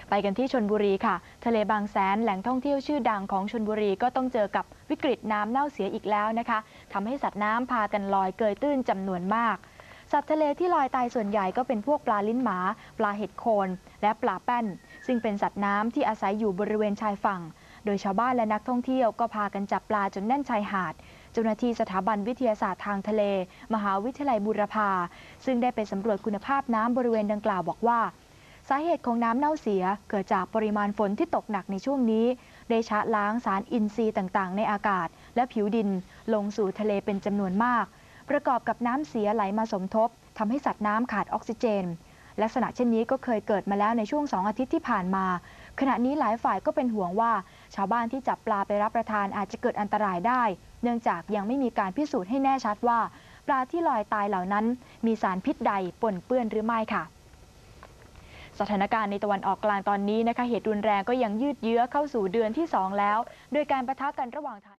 ไปกันที่ชลบุรีค่ะทะเลบางแสนแหล่งท่องเที่ยวชื่อดังของชลบุรีก็ต้องเจอกับวิกฤตน้ำเน่าเสียอีกแล้วนะคะทำให้สัตว์น้ำพากันลอยเกยตื้นจำนวนมากสัตว์ทะเลที่ลอยตายส่วนใหญ่ก็เป็นพวกปลาลิ้นหมาปลาเห็ดโคนและปลาแป้นซึ่งเป็นสัตว์น้ำที่อาศัยอยู่บริเวณชายฝั่งโดยชาวบ้านและนักท่องเที่ยวก็พากันจับปลาจนแน่นชายหาดเจ้าหน้าที่สถาบันวิทยาศาสตร์ทางทะเลมหาวิทยาลัยบูรพาซึ่งได้ไปสำรวจคุณภาพน้ำบริเวณดังกล่าวบอกว่าสาเหตุของน้ำเน่าเสียเกิดจากปริมาณฝนที่ตกหนักในช่วงนี้ได้ชะล้างสารอินทรีย์ต่างๆในอากาศและผิวดินลงสู่ทะเลเป็นจำนวนมากประกอบกับน้ำเสียไหลมาสมทบทำให้สัตว์น้ำขาดออกซิเจนลักษณะเช่นนี้ก็เคยเกิดมาแล้วในช่วง2 อาทิตย์ที่ผ่านมาขณะนี้หลายฝ่ายก็เป็นห่วงว่าชาวบ้านที่จับปลาไปรับประทานอาจจะเกิดอันตรายได้เนื่องจากยังไม่มีการพิสูจน์ให้แน่ชัดว่าปลาที่ลอยตายเหล่านั้นมีสารพิษใดปนเปื้อนหรือไม่ค่ะสถานการณ์ในตะวันออกกลางตอนนี้นะคะเหตุรุนแรงก็ยังยืดเยื้อเข้าสู่เดือนที่2แล้วโดยการปะทะกันระหว่าง